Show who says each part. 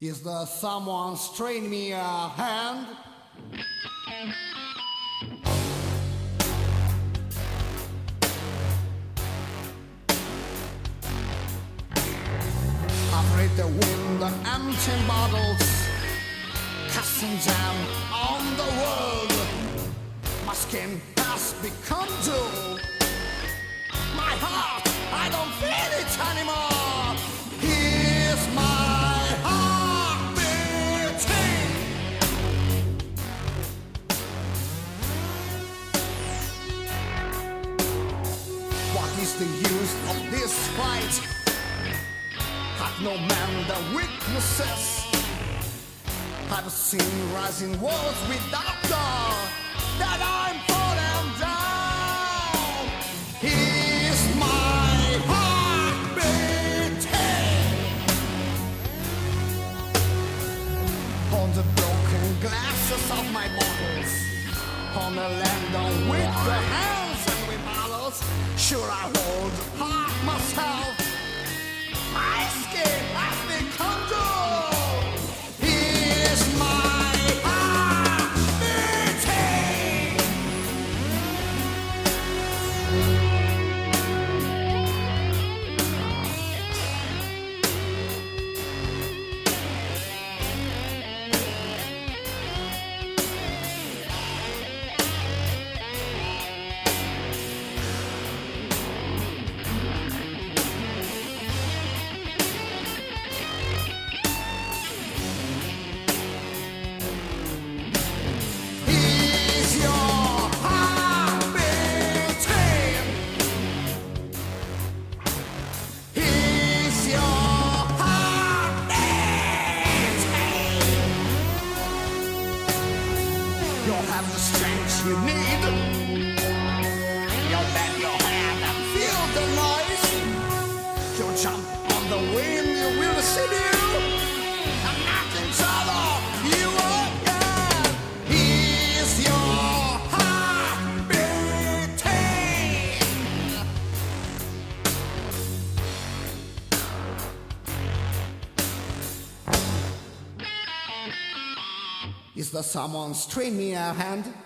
Speaker 1: Is there someone straining me a hand? I've read the wind and empty bottles, casting down on the world. My skin has become dull. My heart, I don't feel it anymore. Here's my heart beating. What is the use of this fight? Have no man the weaknesses. I've seen rising walls without door, that I'm falling down. Here's my heart beating on the broken glasses of my bottles, on the land on with the hands and with bottles. Sure, I hold heart myself. My skin has become dull. Here's my heart beating. You'll have the strength you need. You'll bend your head and feel the noise. You'll jump on the wind, you will receive you. And nothing trouble you again. Here's your heart beating. Is there someone straining me a hand?